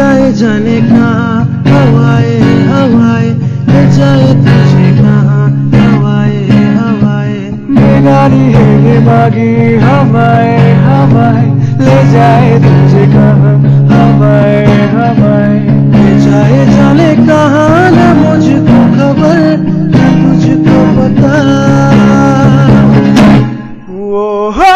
जाए जाने कहाँ हवाएं हवाएं, ले जाए तुझे कहाँ हवाएं हवाएं। बेगानी है ये बागी हवाएं हवाएं, ले जाए तुझे कहाँ हवाएं हवाएं। ले जाए जाने कहाँ न मुझको खबर न तुझको पता। वो हो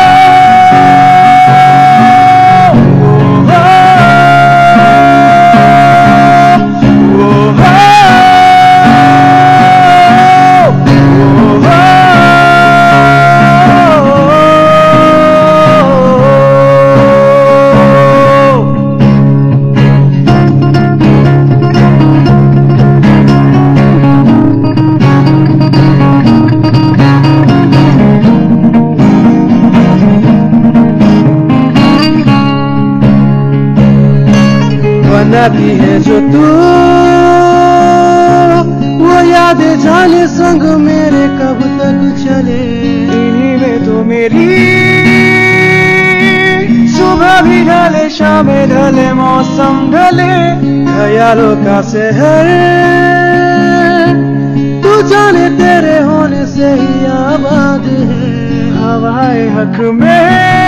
बनाती है जो तू वो यादें जाने संग मेरे कब तक चले। इन्हीं में तो मेरी सुबह भी ढले शाम ढले मौसम ढले। ख्यालों का शहर तू जाने तेरे होने से ही आबाद है। हवाए हक में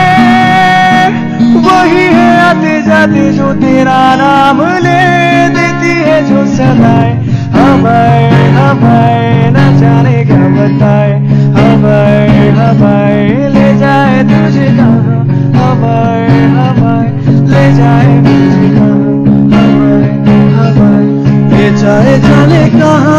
वही है आते जाते जो तेरा नाम ले देती है जो सदाएं। हवाएं हवाएं न जाने क्या बताए। हवाएं हवाएं ले जाए तुझे कहाँ। हवाएं हवाएं ले जाए तुझे कहाँ। हवाएं हवाएं ले जाए जाने कहाँ